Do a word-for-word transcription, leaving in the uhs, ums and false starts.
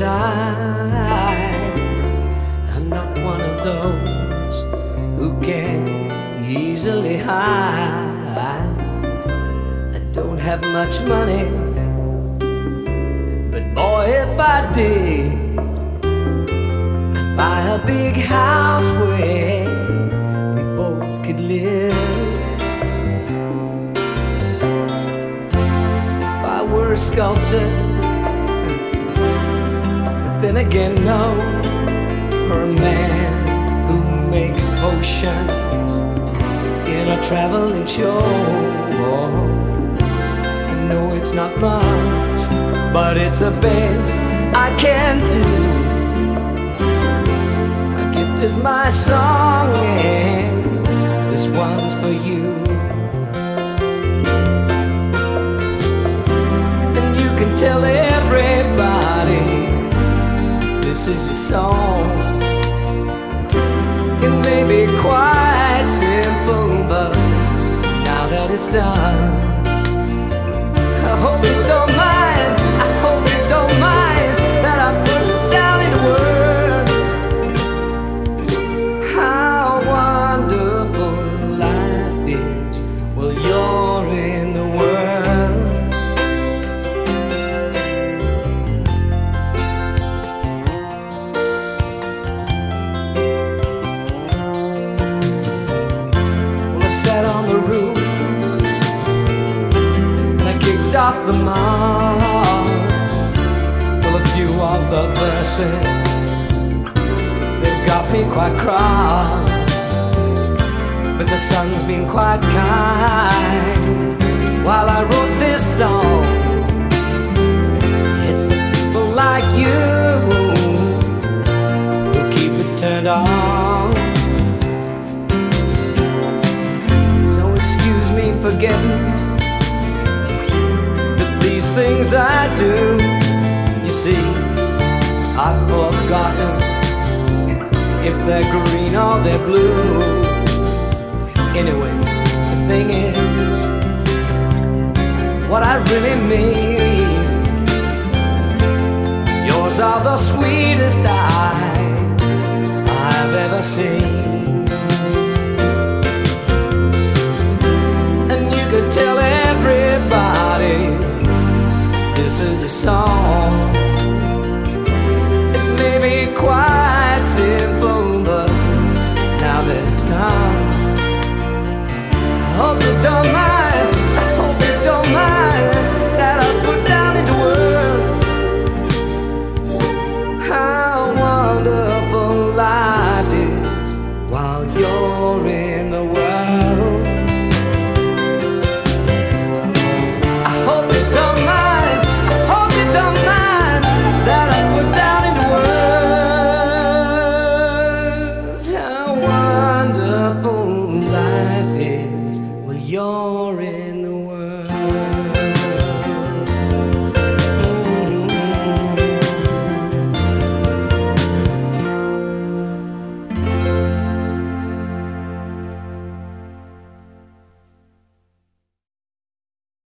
inside. I'm not one of those who can easily hide. I don't have much money, but boy, if I did, I'd buy a big house where we both could live. If I were a sculptor, but then again, no, or a man who makes potions in a traveling show. I know it's not much, but it's the best I can do. My gift is my song, and this one's for you. And you can tell everybody this is your song. It may be quite simple, but now that it's done, I hope you don't mind, I hope you don't mind that I put it down in words. How wonderful life is while you're in the world. Well, I sat on the roof, off the marks. Well, a few of the verses, they've got me quite cross, but the sun's been quite kind while I wrote this song. It's for people like you who keep it turned on. So excuse me for getting these things I do. You see, I've forgotten if they're green or they're blue. Anyway, the thing is, what I really mean, yours are the sweetest eyes I've ever seen.